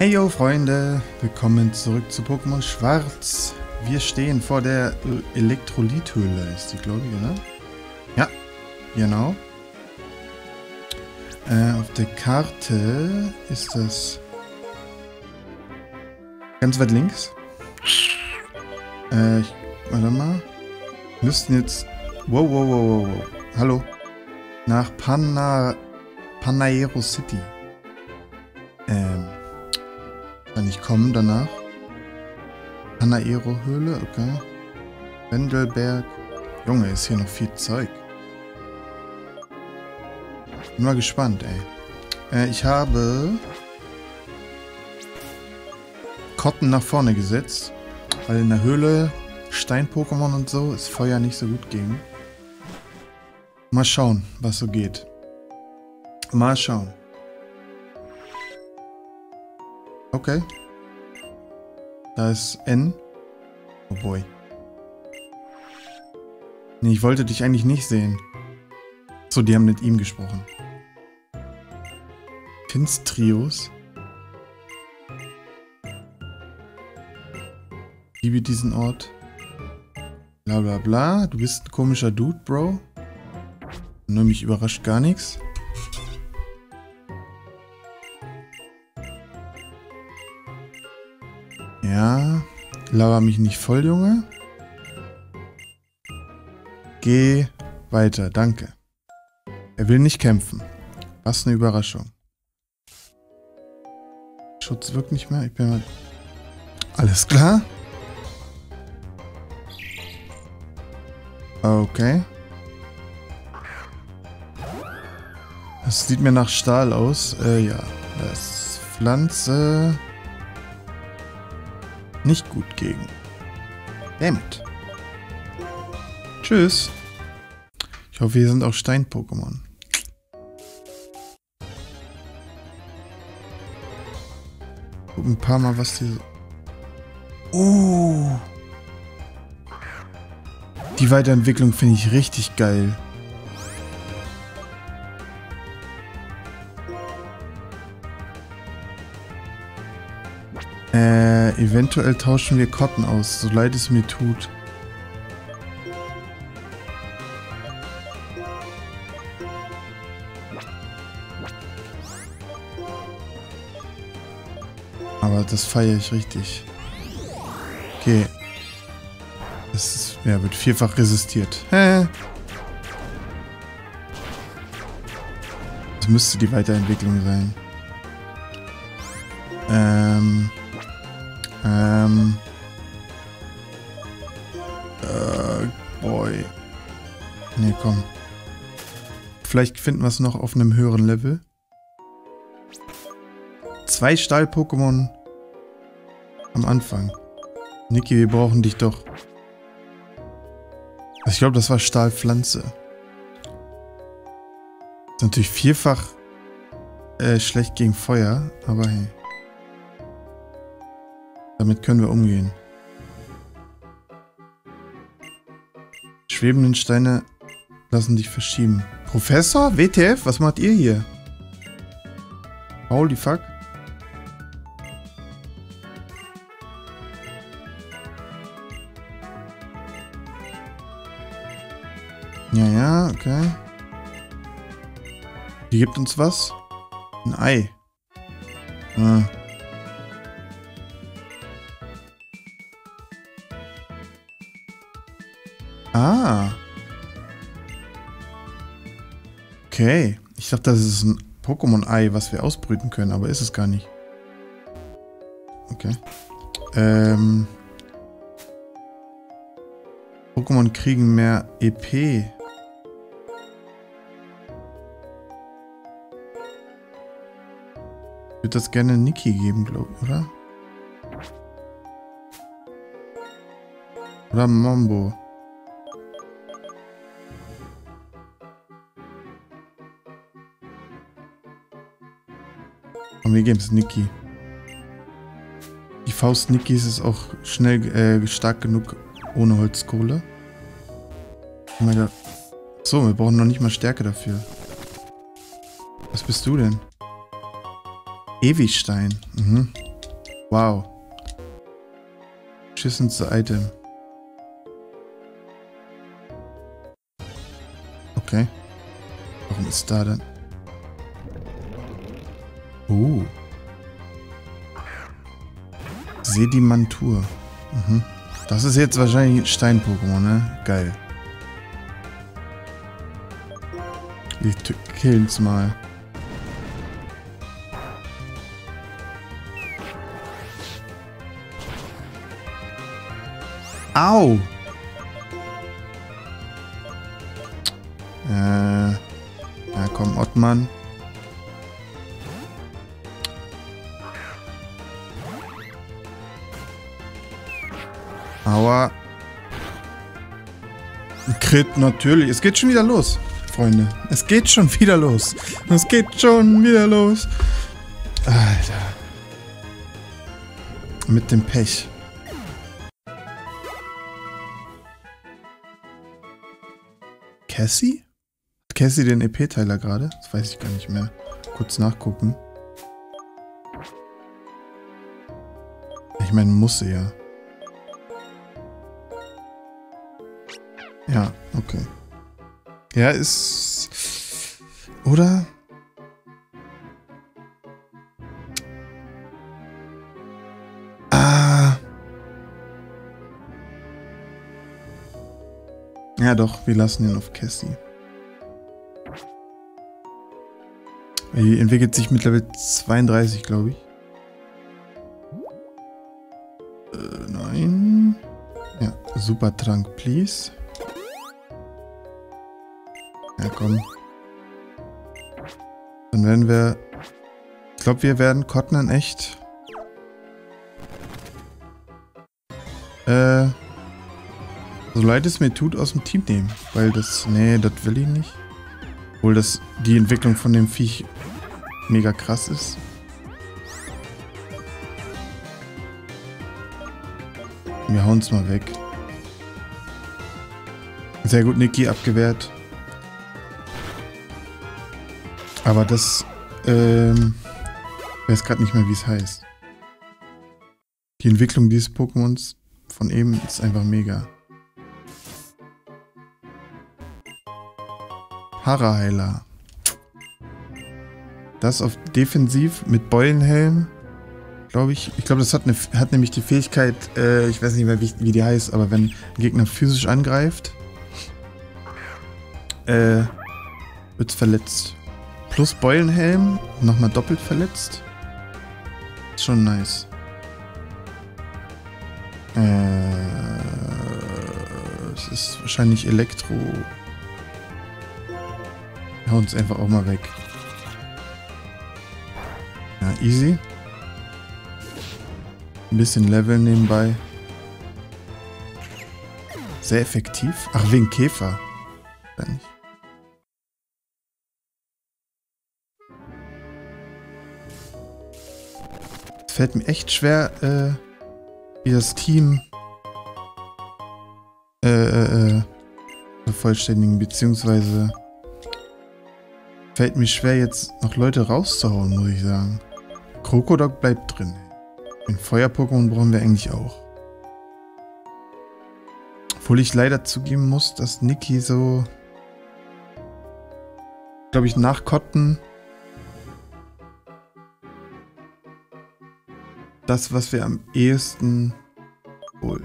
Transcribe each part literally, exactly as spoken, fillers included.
Hey yo Freunde, willkommen zurück zu Pokémon Schwarz. Wir stehen vor der Elektrolythöhle, ist die glaube ich, oder? Ja, genau. Äh, auf der Karte ist das ganz weit links. Äh, ich, warte mal. Wir müssten jetzt... Wow, wow, wow, wow, wow. Hallo. Nach Pana... Panaero City. Ähm... Kann ich kommen danach? Panaero Höhle, okay. Wendelberg. Junge, ist hier noch viel Zeug. Bin mal gespannt, ey. Äh, ich habe Cotton nach vorne gesetzt, weil in der Höhle Stein-Pokémon und so ist Feuer nicht so gut gegen. Mal schauen, was so geht. Mal schauen. Okay. Da ist N. Oh boy. Nee, ich wollte dich eigentlich nicht sehen. So, die haben mit ihm gesprochen. Finstrios. Liebe diesen Ort. Bla bla bla. Du bist ein komischer Dude, Bro. Nur mich überrascht gar nichts. Ja, laber mich nicht voll, Junge. Geh weiter, danke. Er will nicht kämpfen. Was eine Überraschung. Schutz wirkt nicht mehr. Ich bin mal... Alles klar. Okay. Das sieht mir nach Stahl aus. Äh, ja. Das ist Pflanze... Nicht gut gegen. Dammit. Tschüss. Ich hoffe, hier sind auch Stein-Pokémon. Guck ein paar Mal, was die... Oh! Die Weiterentwicklung finde ich richtig geil. Äh, eventuell tauschen wir Cotton aus, so leid es mir tut. Aber das feiere ich richtig. Okay. Das ist, ja, wird vierfach resistiert. Hä? Das müsste die Weiterentwicklung sein. Ähm... Ähm. Äh, boy. Nee, komm. Vielleicht finden wir es noch auf einem höheren Level. Zwei Stahl-Pokémon am Anfang. Niki, wir brauchen dich doch. Also ich glaube, das war Stahlpflanze. Ist natürlich vierfach äh, schlecht gegen Feuer, aber hey. Damit können wir umgehen. Schwebenden Steine lassen dich verschieben. Professor? W T F? Was macht ihr hier? Holy fuck. Ja, ja, okay. Die gibt uns was? Ein Ei. Ah. Ah. Okay. Ich dachte, das ist ein Pokémon-Ei, was wir ausbrüten können, aber ist es gar nicht. Okay. Ähm. Pokémon kriegen mehr E P. Ich würde das gerne Niki geben, glaube ich, oder? Oder Mombo. Und wir geben es Niki. Die Faust Nikis ist auch schnell äh, stark genug ohne Holzkohle. Oh mein Gott. So, wir brauchen noch nicht mal Stärke dafür. Was bist du denn? Ewigstein. Mhm. Wow. Beschissenste Item. Okay. Warum ist da denn? Oh. Sedimantur. Mhm. Das ist jetzt wahrscheinlich ein Stein-Pokémon, ne? Geil. Wir killen's mal. Au! Äh. Ja, komm, Ottmann. Aua. Crit, natürlich. Es geht schon wieder los, Freunde. Es geht schon wieder los. Es geht schon wieder los. Alter. Mit dem Pech. Cassie? Hat Cassie den E P-Teiler gerade? Das weiß ich gar nicht mehr. Kurz nachgucken. Ich meine, muss sie ja. Ja, okay. Ja, ist... Oder? Ah. Ja doch, wir lassen ihn auf Cassie. Die entwickelt sich mit Level zweiunddreißig, glaube ich. Äh, nein. Ja, Supertrank, please. Ja, komm. Dann werden wir... Ich glaube, wir werden Cotton echt... Äh... So leid es mir tut, aus dem Team nehmen. Weil das... Nee, das will ich nicht. Obwohl das... Die Entwicklung von dem Viech... mega krass ist. Wir hauen es mal weg. Sehr gut, Niki, abgewehrt. Aber das, ähm, ich weiß gerade nicht mehr, wie es heißt. Die Entwicklung dieses Pokémons von eben ist einfach mega. Haraheiler. Das auf Defensiv mit Beulenhelm, glaube ich. Ich glaube, das hat, eine, hat nämlich die Fähigkeit, äh, ich weiß nicht mehr, wie, wie die heißt, aber wenn ein Gegner physisch angreift, äh, wird es verletzt. Plus Beulenhelm, nochmal doppelt verletzt. Ist schon nice. Äh, es ist wahrscheinlich Elektro. Wir hauen es einfach auch mal weg. Ja, easy. Ein bisschen Level nebenbei. Sehr effektiv. Ach, wegen Käfer. Gar nicht. Es fällt mir echt schwer, äh, wie das Team äh, äh, äh, vervollständigen, beziehungsweise fällt mir schwer, jetzt noch Leute rauszuhauen, muss ich sagen. Krokodok bleibt drin. Ein Feuer-Pokémon brauchen wir eigentlich auch. Obwohl ich leider zugeben muss, dass Niki so, glaube ich, nach Cotton das, was wir am ehesten wohl.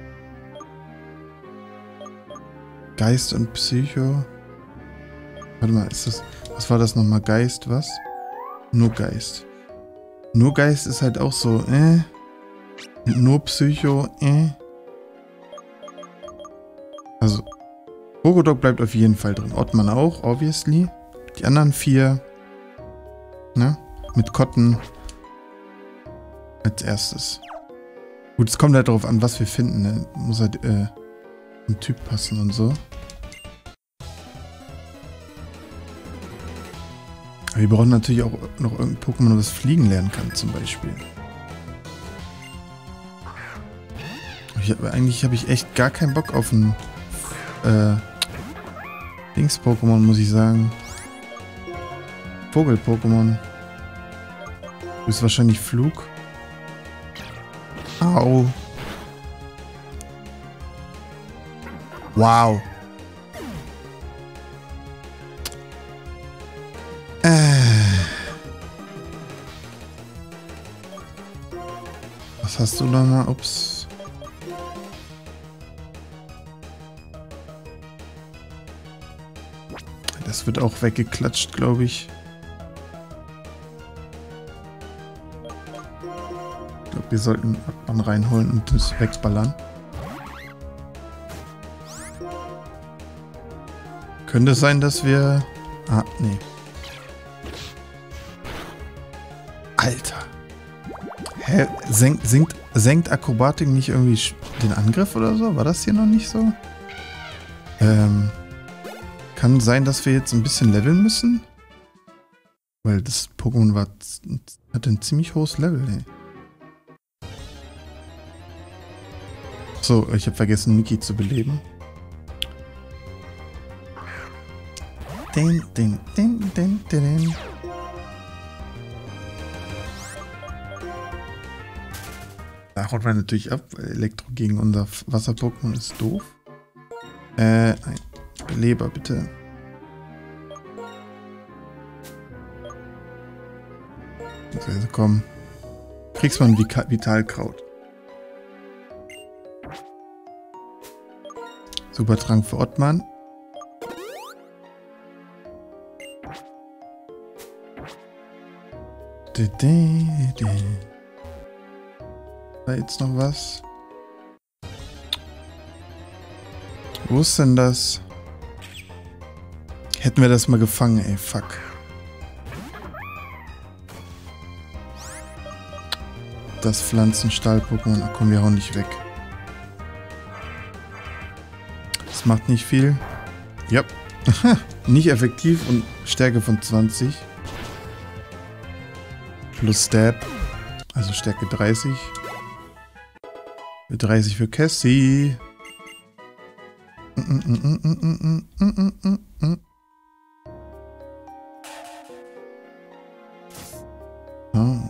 Geist und Psycho. Warte mal, ist das. Was war das nochmal? Geist, was? Nur Geist. Nur Geist ist halt auch so, äh. Nur Psycho, äh. Also, Krokodok bleibt auf jeden Fall drin. Ottmann auch, obviously. Die anderen vier, ne? Mit Cotton als erstes. Gut, es kommt halt darauf an, was wir finden, ne? Muss halt, äh, ein Typ passen und so. Aber wir brauchen natürlich auch noch irgendein Pokémon, das fliegen lernen kann, zum Beispiel. Ich hab, eigentlich habe ich echt gar keinen Bock auf ein äh, Dings-Pokémon, muss ich sagen. Vogel-Pokémon. Du bist wahrscheinlich Flug. Au. Wow. Äh. Was hast du da mal? Ups. Das wird auch weggeklatscht, glaube ich. Ich glaube, wir sollten Abmann reinholen und das wegballern. Könnte sein, dass wir... Ah, nee. Alter. Hä? Senkt, senkt, senkt Akrobatik nicht irgendwie den Angriff oder so? War das hier noch nicht so? Ähm... Kann sein, dass wir jetzt ein bisschen leveln müssen. Weil das Pokémon war, hat ein ziemlich hohes Level, ey. So, ich habe vergessen, Miki zu beleben. Den, den, den, den, den. Da haut man natürlich ab, weil Elektro gegen unser Wasser-Pokémon ist doof. Äh, nein. Beleber, bitte. Also komm. Kriegst mal ein Vitalkraut. Supertrank für Ottmann. Da jetzt noch was? Wo ist denn das? Hätten wir das mal gefangen, ey, fuck. Das Pflanzenstahl-Pokémon, da kommen wir auch nicht weg. Das macht nicht viel. Ja. Nicht effektiv und Stärke von zwanzig. Plus Stab. Also Stärke dreißig. dreißig für Cassie. Mm -mm -mm -mm -mm -mm -mm -mm. Oh.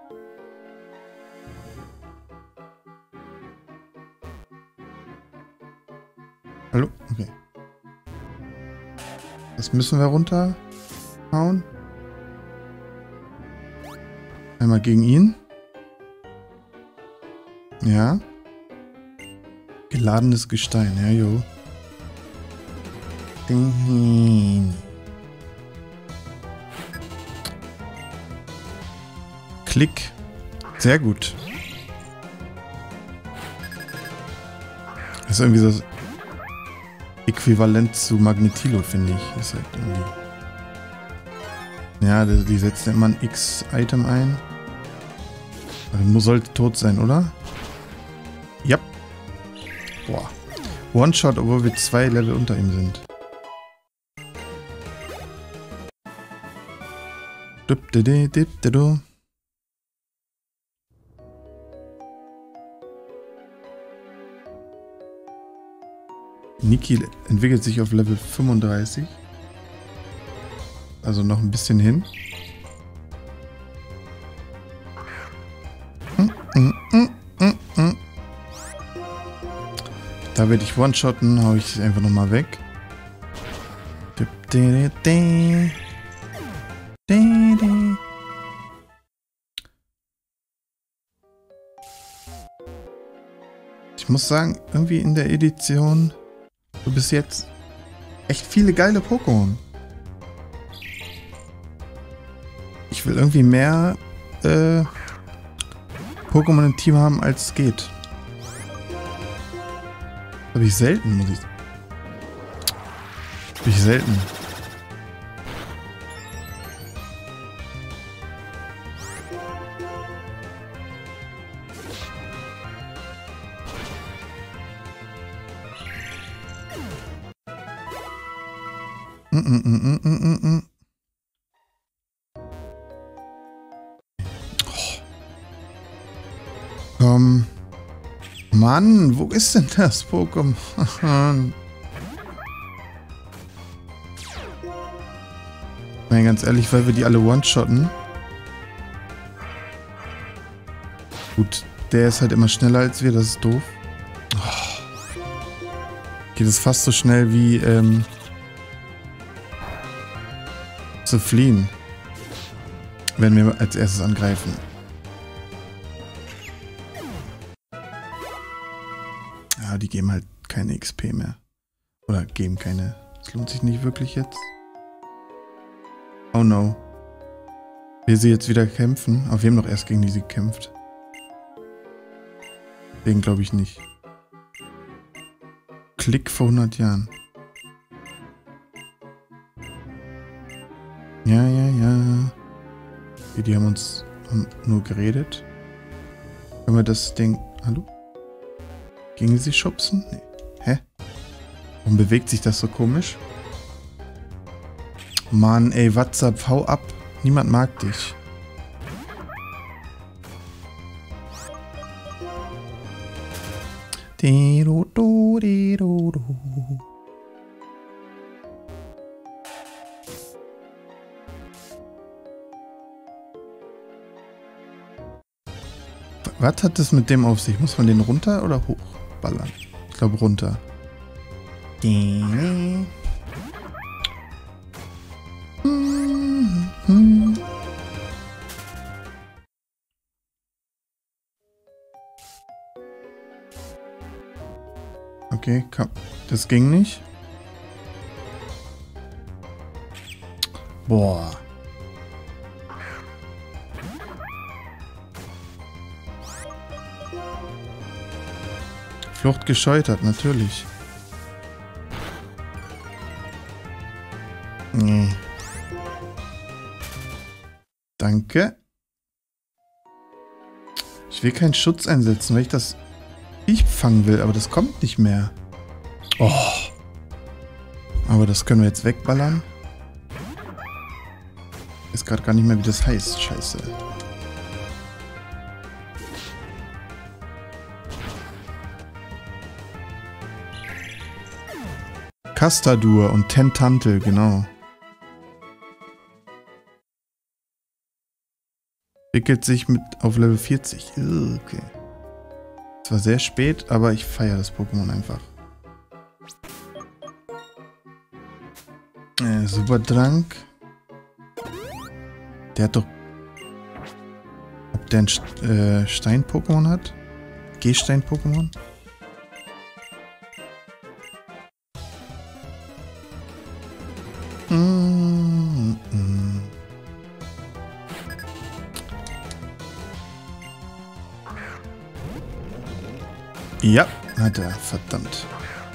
Hallo? Okay. Das müssen wir runterhauen. Einmal gegen ihn. Ja. Geladenes Gestein, ja, jo. Ding. Klick. Sehr gut. Das ist irgendwie so äquivalent zu Magnetilo, finde ich. Ist halt irgendwie. Ja, die, die setzen immer ein X-Item ein. Also sollte tot sein, oder? Ja. Boah. One-Shot, obwohl wir zwei Level unter ihm sind. Dip, dip, dip, dip, dip. Niki entwickelt sich auf Level fünfunddreißig. Also noch ein bisschen hin. Da werde ich one-shotten, hau ich einfach nochmal weg. Ich muss sagen, irgendwie in der Edition so bis jetzt echt viele geile Pokémon. Ich will irgendwie mehr äh, Pokémon im Team haben, als es geht. Habe ich selten, muss ich. Habe ich selten. Mm -mm -mm -mm -mm -mm. Komm. Mann, wo ist denn das Pokémon? Nein, ganz ehrlich, weil wir die alle one-shotten. Gut, der ist halt immer schneller als wir, das ist doof. Oh. Geht es fast so schnell wie ähm, zu fliehen, wenn wir als erstes angreifen. Ja, die geben halt keine X P mehr. Oder geben keine. Das lohnt sich nicht wirklich jetzt. Oh no. Will sie jetzt wieder kämpfen? Aber wir haben doch erst gegen die sie gekämpft. Deswegen glaube ich nicht. Klick vor hundert Jahren. Ja, ja, ja. Okay, die haben uns haben nur geredet. Können wir das Ding... Hallo? Gingen sie schubsen? Nee. Hä? Warum bewegt sich das so komisch? Mann, ey, WhatsApp, hau ab. Niemand mag dich. Was hat das mit dem auf sich? Muss man den runter oder hochballern? Ich glaube runter. Okay, komm. Das ging nicht. Boah. Flucht gescheitert, natürlich. Nee. Danke. Ich will keinen Schutz einsetzen, weil ich das Viech fangen will, aber das kommt nicht mehr. Oh. Aber das können wir jetzt wegballern. Ist gerade gar nicht mehr, wie das heißt. Scheiße. Castadur und Tentantel, genau. Entwickelt sich mit auf Level vierzig. Okay. Es war sehr spät, aber ich feiere das Pokémon einfach. Äh, Superdrank. Der hat doch... Ob der ein äh, Stein-Pokémon hat? Gehstein-Pokémon? Mm -mm. Ja, hat er. Verdammt.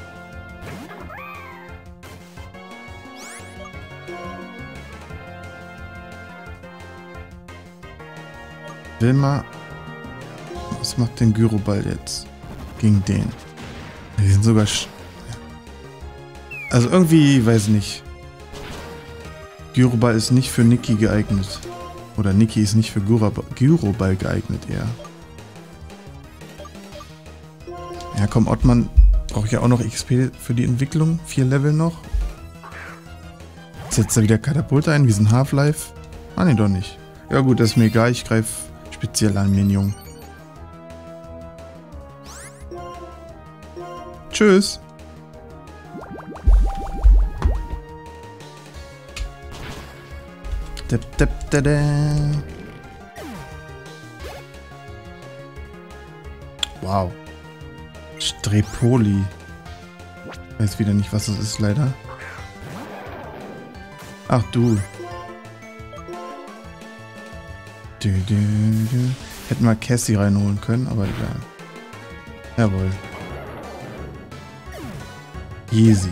Wilma, was macht den Gyroball jetzt gegen den? Die sind sogar... Sch also irgendwie, weiß nicht. Gyroball ist nicht für Niki geeignet. Oder Niki ist nicht für Gyroball geeignet eher. Ja komm, Ottmann braucht ja auch noch X P für die Entwicklung. Vier Level noch. Setzt er wieder Katapult ein, wie so ein Half-Life? Ah ne, doch nicht. Ja gut, das ist mir egal, ich greife speziell an den Jungen. Tschüss. Dip, dip, da, da. Wow. Strepoli. Ich weiß wieder nicht, was das ist, leider. Ach du. Du, du, du. Hätten wir Cassie reinholen können, aber egal. Jawohl. Easy.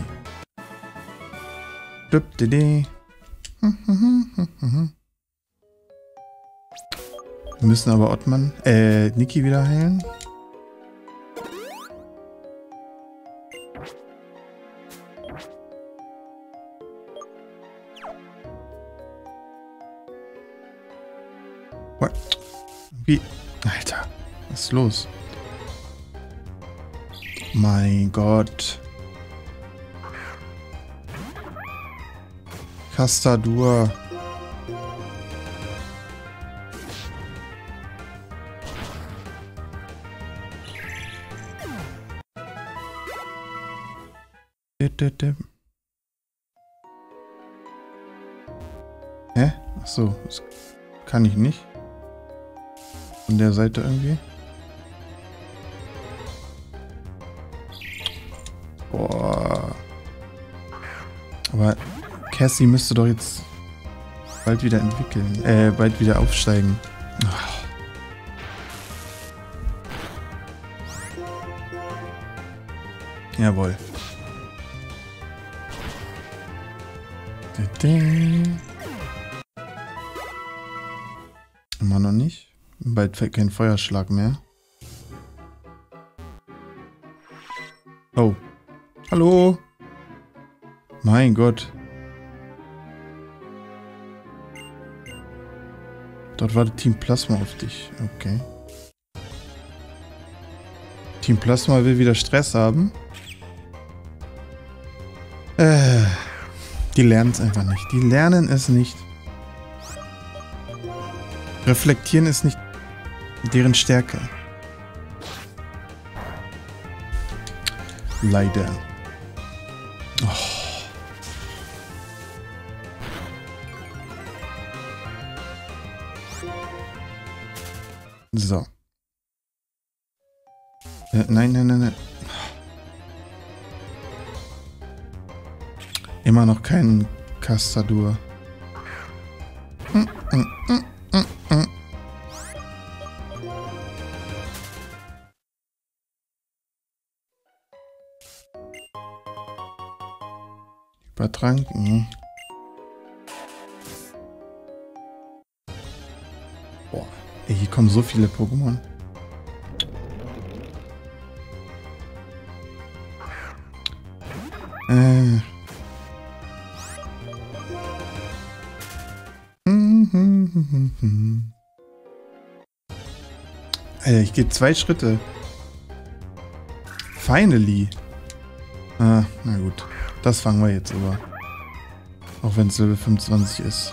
Dup, di, di. Wir müssen aber Ottmann, äh, Niki wieder heilen. What? Wie? Alter, was ist los? Mein Gott. Castadur. Hä? Achso, das kann ich nicht. Von der Seite irgendwie. Boah. Aber Cassie müsste doch jetzt bald wieder entwickeln. Äh, bald wieder aufsteigen. Ach. Jawohl. Immer noch nicht. Bald kein Feuerschlag mehr. Oh. Hallo. Mein Gott. Dort wartet Team Plasma auf dich. Okay. Team Plasma will wieder Stress haben. Äh, die lernen es einfach nicht. Die lernen es nicht. Reflektieren ist nicht deren Stärke. Leider. Oh. So. Äh, nein, nein, nein, nein. Immer noch kein Castadur. Mm, mm, mm, mm, mm. Übertrank? Nee. Boah. Ey, hier kommen so viele Pokémon. Äh. Alter, ich gehe zwei Schritte. Finally. Ah, na gut. Das fangen wir jetzt aber. Auch wenn es Level fünfundzwanzig ist.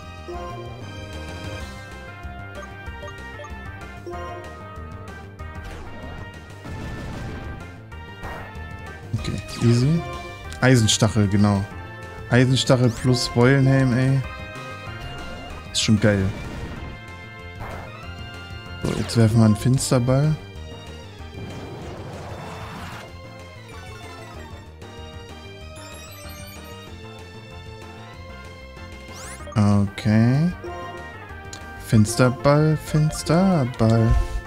Okay, easy. Eisenstachel, genau. Eisenstachel plus Beulenhelm, ey. Ist schon geil. So, jetzt werfen wir einen Finsterball. Okay. Finsterball, Finsterball.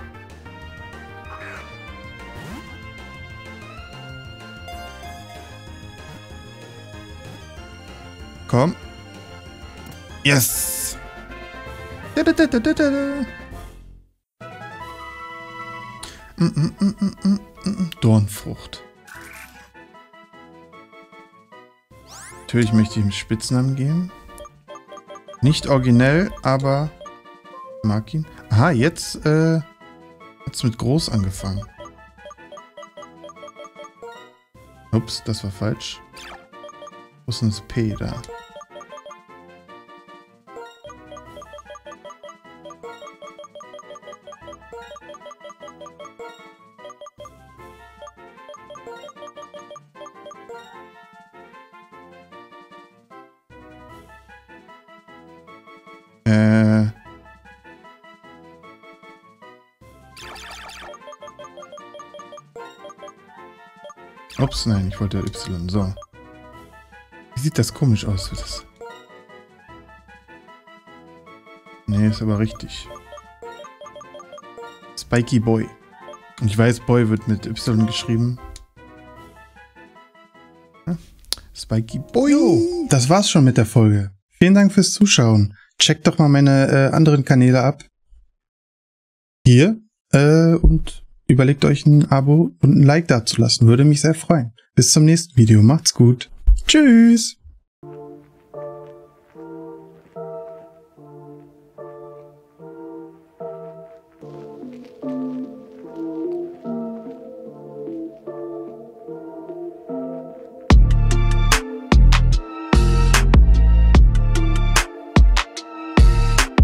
Komm. Yes! Da, da, da, da, da, da. Mm, mm, mm, mm, mm, mm. Dornfrucht. Natürlich möchte ich ihm Spitznamen geben. Nicht originell, aber ich mag ihn. Aha, jetzt äh, hat es mit groß angefangen. Ups, das war falsch. Wo ist denn das P da? Äh. Ups, nein, ich wollte Y. So. Wie sieht das komisch aus? Für das? Nee, ist aber richtig. Spiky Boy. Und ich weiß, Boy wird mit Y geschrieben. Ja? Spiky Boy. Jo, das war's schon mit der Folge. Vielen Dank fürs Zuschauen. Checkt doch mal meine äh, anderen Kanäle ab. Hier. Äh, und überlegt euch ein Abo und ein Like dazulassen. Würde mich sehr freuen. Bis zum nächsten Video. Macht's gut. Tschüss.